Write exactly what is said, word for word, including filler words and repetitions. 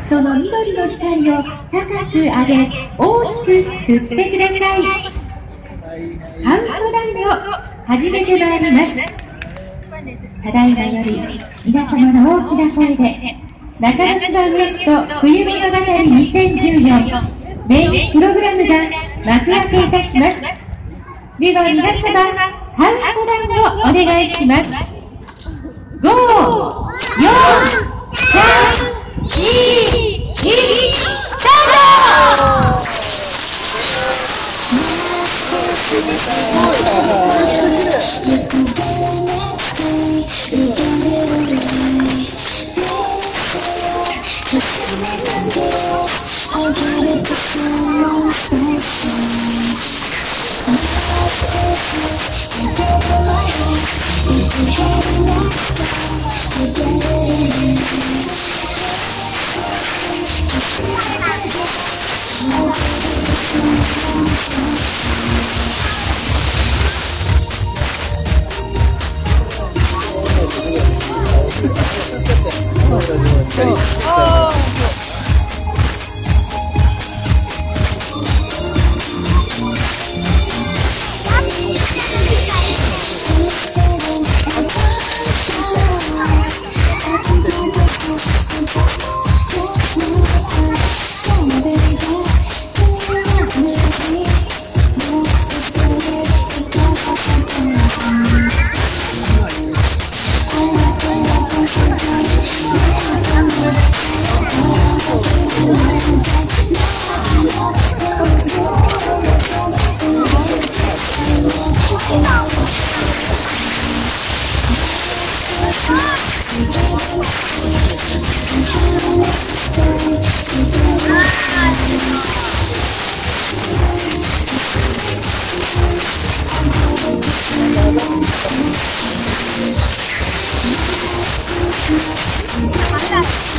その緑の光を高く上げ、大きく振ってください。カウントダウンを始めてまいります。ただいまより皆様の大きな声で中之島ウエスト冬物語にせんじゅうよんメインプログラムが幕開けいたします。では皆様、カウントダウンをお願いします。ご、よん、さん、に、いち、スタート。 好的。